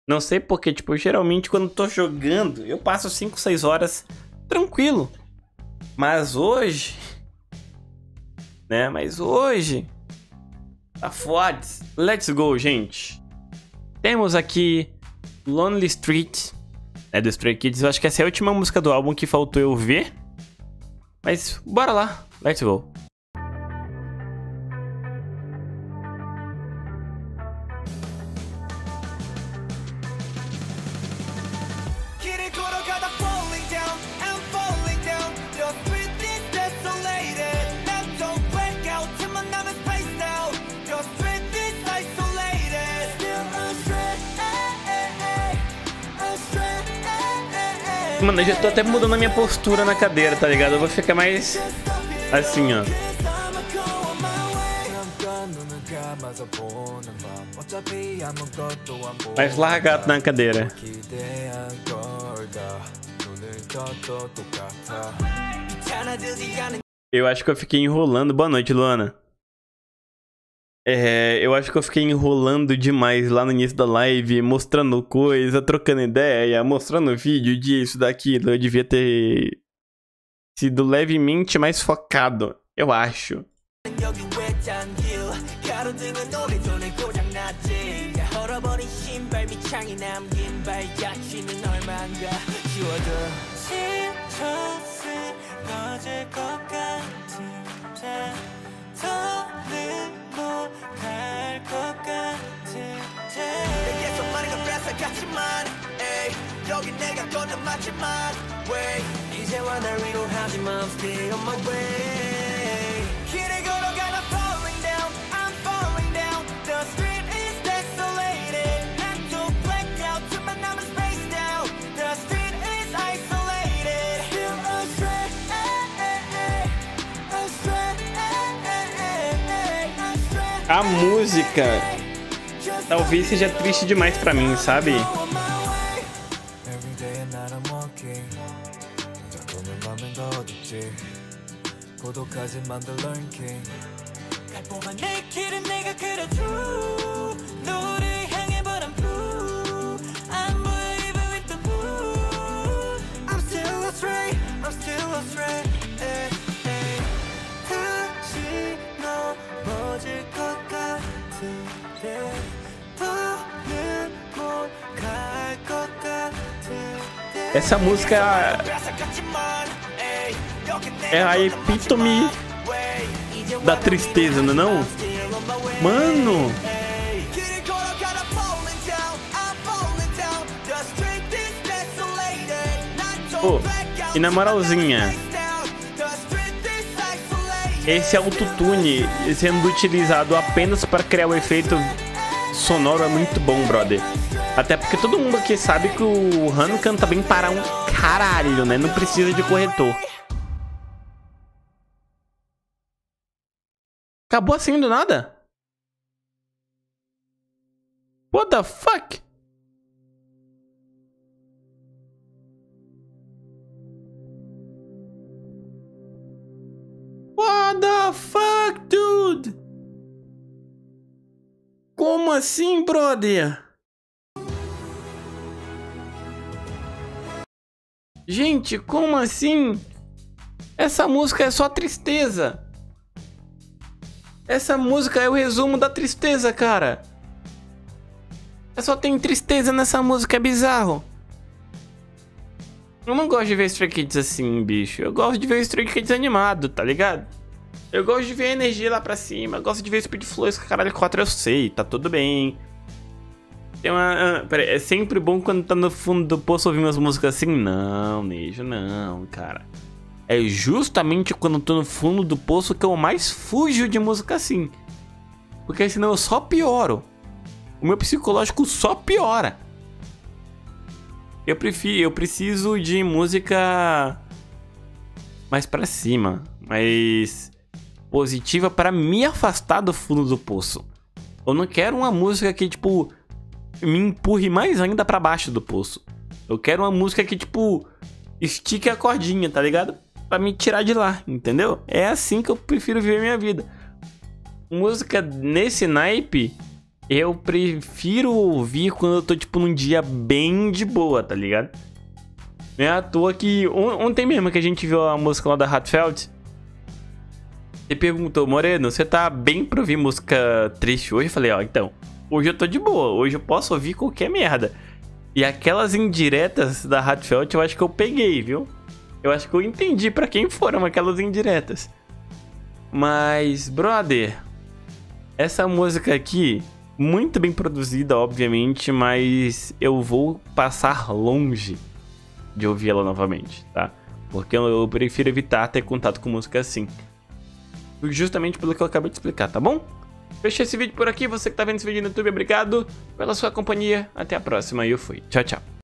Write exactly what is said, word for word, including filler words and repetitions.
Não sei porque, tipo, geralmente quando tô jogando, eu passo cinco, seis horas tranquilo. Mas hoje... Né? Mas hoje... Tá foda. Let's go, gente. Temos aqui Lonely Street, é do Stray Kids. Eu acho que essa é a última música do álbum que faltou eu ver. Mas bora lá. Let's go. Mano, eu já tô até mudando a minha postura na cadeira, tá ligado? Eu vou ficar mais assim, ó. Mais largado na cadeira. Eu acho que eu fiquei enrolando. Boa noite, Luana. É, eu acho que eu fiquei enrolando demais lá no início da live, mostrando coisa, trocando ideia, mostrando vídeo disso, daquilo. Eu devia ter sido levemente mais focado, eu acho. A música talvez seja triste demais pra mim, sabe? Essa música é a epítome da tristeza, não é não? Mano! Oh, e na moralzinha, esse autotune sendo utilizado apenas para criar o efeito sonoro é muito bom, brother. Até porque todo mundo aqui sabe que o Han canta bem para um caralho, né? Não precisa de corretor. Acabou assim do nada? What the fuck? What the fuck, dude? Como assim, brother? Gente, como assim? Essa música é só tristeza. Essa música é o resumo da tristeza, cara. Só tem tristeza nessa música, é bizarro. Eu não gosto de ver Stray Kids assim, bicho. Eu gosto de ver Stray Kids animado, tá ligado? Eu gosto de ver a energia lá pra cima. Eu gosto de ver Speed Flow, esse caralho quatro eu sei, tá tudo bem. Tem uma, pera aí, é sempre bom quando tá no fundo do poço ouvir umas músicas assim. Não, Nejo, não, cara. É justamente quando eu tô no fundo do poço que eu mais fujo de música assim. Porque senão eu só pioro. O meu psicológico só piora. Eu prefiro, eu preciso de música mais pra cima, mais positiva para me afastar do fundo do poço. Eu não quero uma música que, tipo, me empurre mais ainda pra baixo do poço. Eu quero uma música que, tipo, estique a cordinha, tá ligado? Pra me tirar de lá, entendeu? É assim que eu prefiro viver minha vida. Música nesse naipe eu prefiro ouvir quando eu tô, tipo, num dia bem de boa, tá ligado? Não é à toa que ontem mesmo que a gente viu a música lá da Hatfeld, você perguntou, Moreno, você tá bem pra ouvir música triste hoje? Eu falei, ó, então, hoje eu tô de boa, hoje eu posso ouvir qualquer merda. E aquelas indiretas da Hatfeld eu acho que eu peguei, viu? Eu acho que eu entendi pra quem foram aquelas indiretas. Mas, brother, essa música aqui, muito bem produzida, obviamente, mas eu vou passar longe de ouvir ela novamente, tá? Porque eu prefiro evitar ter contato com música assim. Justamente pelo que eu acabei de explicar, tá bom? Fechei esse vídeo por aqui. Você que tá vendo esse vídeo no YouTube, obrigado pela sua companhia. Até a próxima e eu fui. Tchau, tchau.